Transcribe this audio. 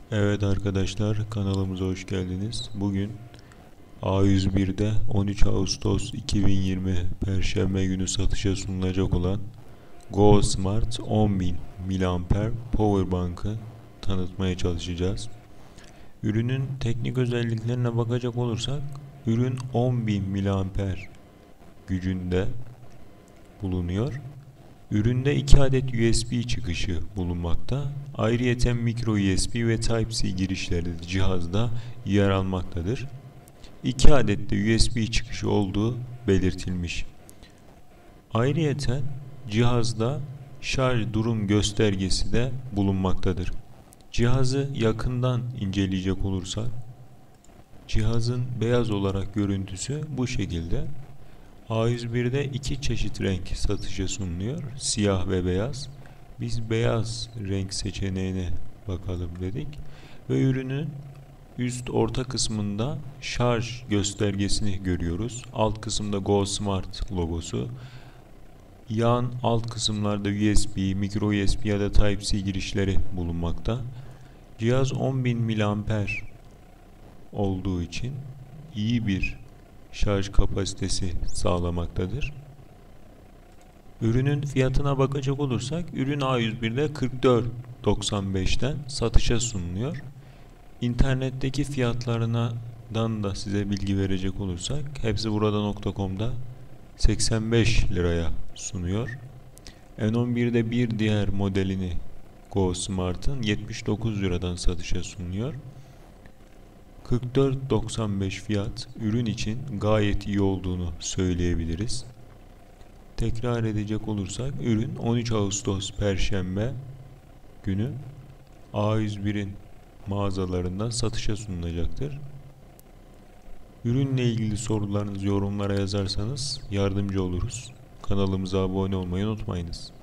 Evet arkadaşlar, kanalımıza hoş geldiniz. Bugün A101'de 13 Ağustos 2020 Perşembe günü satışa sunulacak olan Go Smart 10.000 mAh Powerbank'ı tanıtmaya çalışacağız. Ürünün teknik özelliklerine bakacak olursak, ürün 10.000 mAh gücünde bulunuyor. Üründe 2 adet USB çıkışı bulunmakta. Ayrıyeten micro USB ve Type-C girişleri cihazda yer almaktadır. 2 adet de USB çıkışı olduğu belirtilmiş. Ayrıyeten cihazda şarj durum göstergesi de bulunmaktadır. Cihazı yakından inceleyecek olursak, cihazın beyaz olarak görüntüsü bu şekilde. A101'de iki çeşit renk satışa sunuluyor. Siyah ve beyaz. Biz beyaz renk seçeneğine bakalım dedik. Ve ürünün üst orta kısmında şarj göstergesini görüyoruz. Alt kısımda Go Smart logosu. Yan alt kısımlarda USB, micro USB ya da Type-C girişleri bulunmakta. Cihaz 10.000 mAh olduğu için iyi bir şarj kapasitesi sağlamaktadır. Ürünün fiyatına bakacak olursak, ürün A101'de 44.95'ten satışa sunuluyor. İnternetteki fiyatlarından da size bilgi verecek olursak, hepsiburada.com'da 85 liraya sunuyor. N11'de bir diğer modelini Go Smart'ın 79 liradan satışa sunuluyor. 44.95 fiyat ürün için gayet iyi olduğunu söyleyebiliriz. Tekrar edecek olursak, ürün 13 Ağustos Perşembe günü A101'in mağazalarından satışa sunulacaktır. Ürünle ilgili sorularınızı yorumlara yazarsanız yardımcı oluruz. Kanalımıza abone olmayı unutmayınız.